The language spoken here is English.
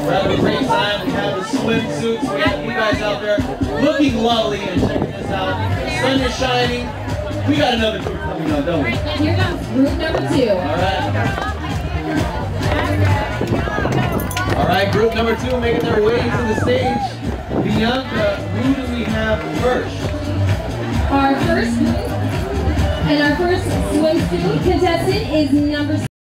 We're having a great time. We have the swimsuits. We have you guys out there looking lovely and checking this out. The sun is shining. We got another group coming on, don't we? Here comes group number 2. All right, group number 2 making their way to the stage. Bianca, who do we have first? Our first swimsuit contestant is number